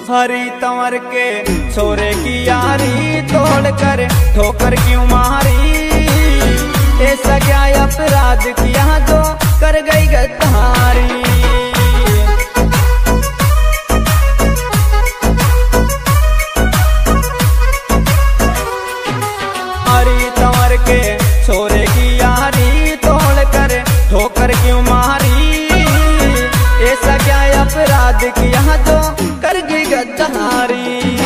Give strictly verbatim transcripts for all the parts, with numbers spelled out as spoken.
हरी तंवर के छोरे की यारी तोड़ कर ठोकर क्यों मारी, ऐसा क्या अपराध किया जो कर गई गद्दारी। हरी तंवर के छोरे की यारी तोड़ कर ठोकर क्यों मारी, ऐसा क्या अपराध किया जो कर गई गद्दारी।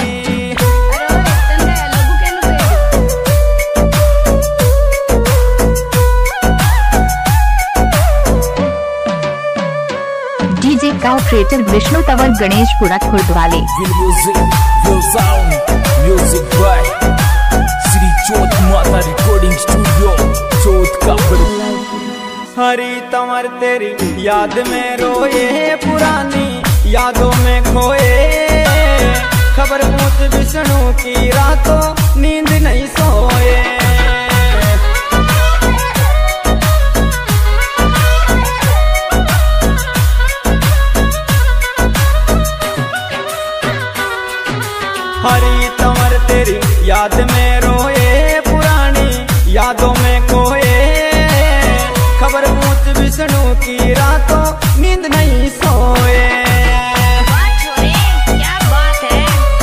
डीजे का ऑपरेटर विष्णु तंवर गणेशपुरा खुर्दवाले। Music by Shri Chauth Mata recording studio चौथ का। हरी तंवर तेरी याद में रोए पुरानी यादों में खोए, खबर पूछ विष्णु की रातों नींद नहीं सोए। हरी तंवर तेरी याद में रोए पुरानी यादों में खोए, खबर पूछ विष्णु की रातों नींद नहीं सोए। क्या बात है।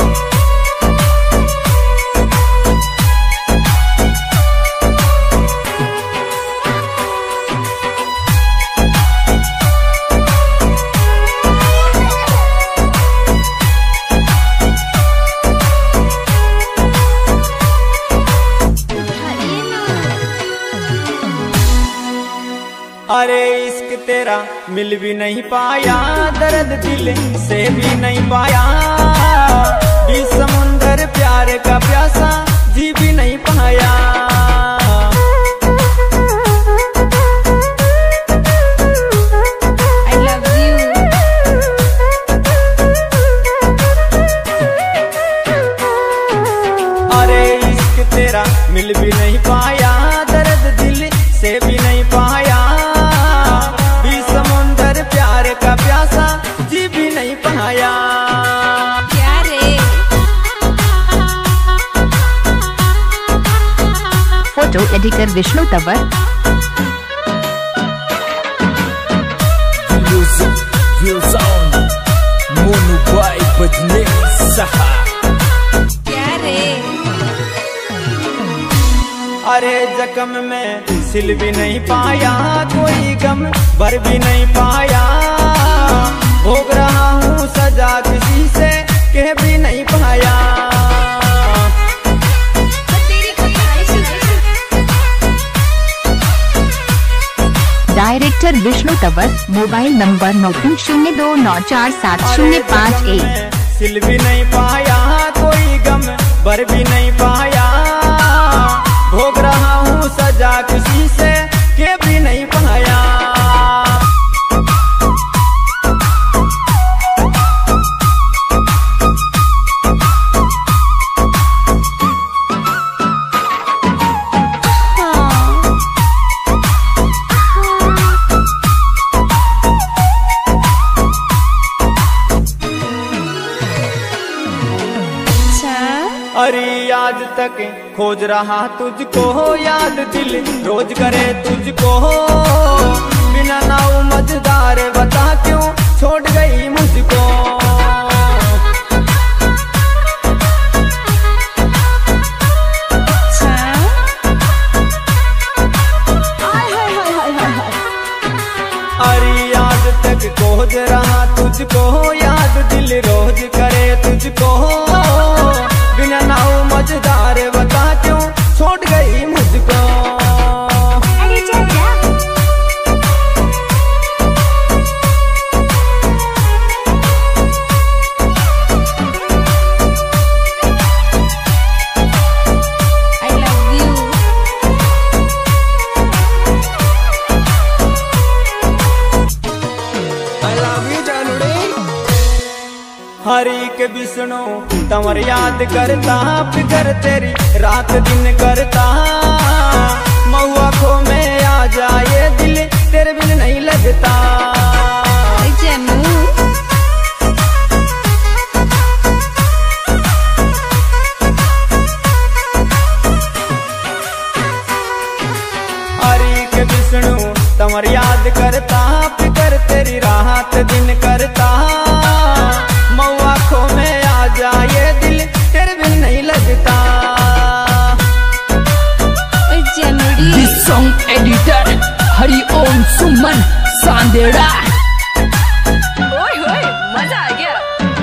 अरे इश्क तेरा मिल भी नहीं पाया, दर्द दिल से भी नहीं पाया, बीच समुंदर प्यार का प्यासा जी भी नहीं पाया। I love you। अरे इश्क तेरा मिल भी नहीं पाया, दर्द दिल से भी नहीं पाया, का प्यासा जी भी नहीं पाया। क्या रे। Photo editor Vishnu Tanwar. मोनू बाई बजने सहा। क्या रे। अरे जख्म में सिल भी नहीं पाया, कोई गम भर भी नहीं पाया, भोग रहा हूँ सजा किसी से कह भी नहीं पाया। Director Vishnu Tanwar. Mobile number नौ तीन शून्य दो नौ चार सात शून्य पाँच एक। सिल भी नहीं पाया, कोई गम भर भी नहीं पाया, भोग रहा हूँ सजा किसी से के भी नहीं पाया। अरे आज तक खोज रहा तुझको, याद दिल रोज करे तुझको, बिना नाव मझदार बता क्यों छोड़ गई मुझको। अरे आज तक खोज रहा तुझको, याद दिल रोज करे तुझको, बिना नाव मझदार बता क्यों छोड़ गई मुझको। अरे चाचा। I love you। I love you जानूड़े। हरी के विष्णु तंवर याद करता, फिकर तेरी रात दिन करता, महुआ खो में आ जाए दिल तेरे बिन नहीं लगता। जानू। बेड़ा। ओए होए मजा आ गया।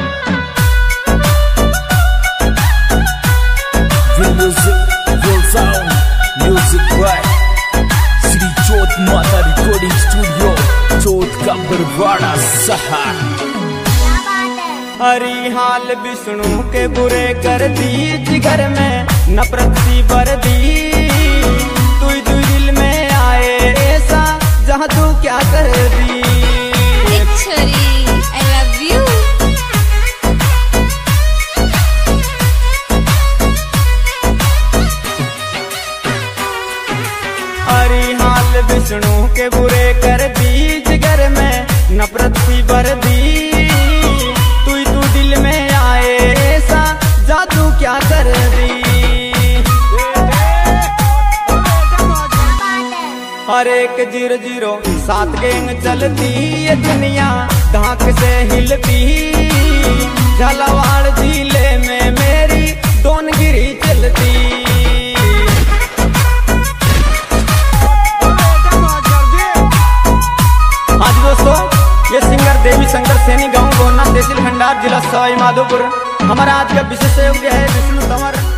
Real music, real sound, music by Shri जोत माता रिकॉर्डिंग स्टूडियो, चोट का बरवाड़ा सहार। हरी हाल विष्णु के बुरे कर दी, जिगर में नफरत सी भर दी। तू तू दिल में आए ऐसा जहाँ तू क्या कर दी। छोरी आई लव यू। हरी हाल विष्णु के बुरे कर दी, जिगर में नफरत सी भर दी। तू तू दिल में आए ऐसा जादू क्या कर दी। हर एक जीरो जीरो सात गैंग चलती, ये दुनिया धाक से हिलती। झालावाड़ जिले में मेरी दोनगिरी चलती। आज दोस्तों ये सिंगर देवी शंकर सैनी, गांव गोरना, तहसील खंडार, जिला सवाई माधोपुर। हमारा आज का विशेष सहयोगी है विष्णु तंवर।